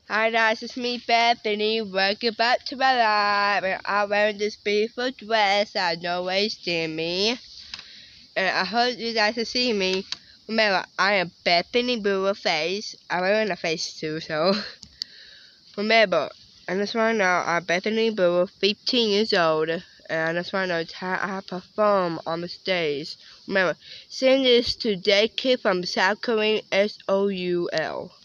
Hi guys, it's me Bethany. Welcome back to my live. And I'm wearing this beautiful dress I know wasting me. And I hope you guys can see me. Remember, I am Bethany Blueface. I'm wearing a face too, so remember, I just want to know I'm Bethany Blue, 15 years old. And I just want to know how I perform on the stage. Remember, send this to J Kid from South Korean SOUL.